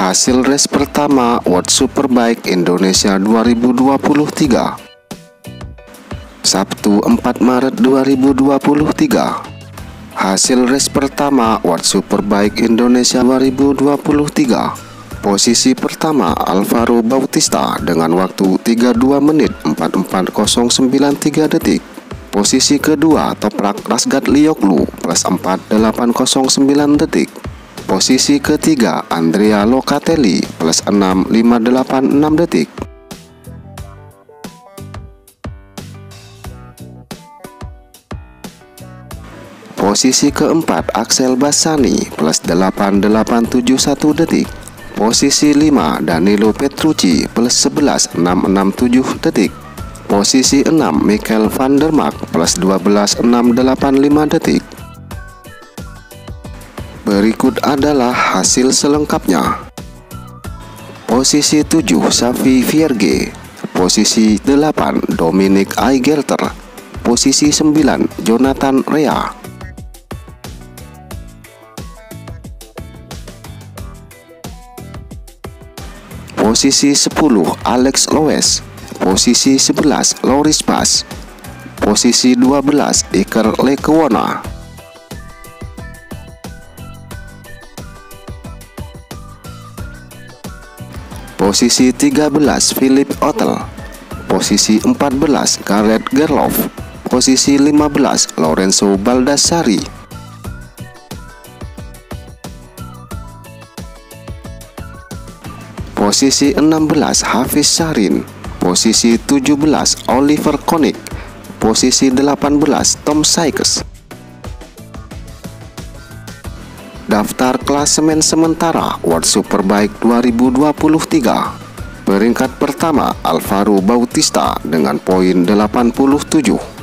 Hasil race pertama World Superbike Indonesia 2023, Sabtu 4 Maret 2023. Hasil race pertama World Superbike Indonesia 2023. Posisi pertama Alvaro Bautista dengan waktu 32 menit 44093 detik. Posisi kedua Toprak Razgatlioglu plus 4809 detik. Posisi ketiga Andrea Locatelli plus 6586 detik. Posisi keempat Axel Bassani plus 8871 detik. Posisi 5 Danilo Petrucci plus 11667 detik. Posisi 6 Michael van der Mark plus 12685 detik. Berikut adalah hasil selengkapnya. Posisi 7 Xavi Vierge. Posisi 8 Dominic Aygelter. Posisi 9 Jonathan Rea. Posisi 10 Alex Lowes. Posisi 11 Loris Bas. Posisi 12 Iker Lecuona. Posisi 13 Philip Otel. Posisi 14 Gareth Gerloff. Posisi 15 Lorenzo Baldassari. Posisi 16 Hafiz Syahrin. Posisi 17 Oliver Koenig. Posisi 18 Tom Sykes. Daftar klasemen sementara World Superbike 2023. Peringkat pertama Alvaro Bautista dengan poin 87.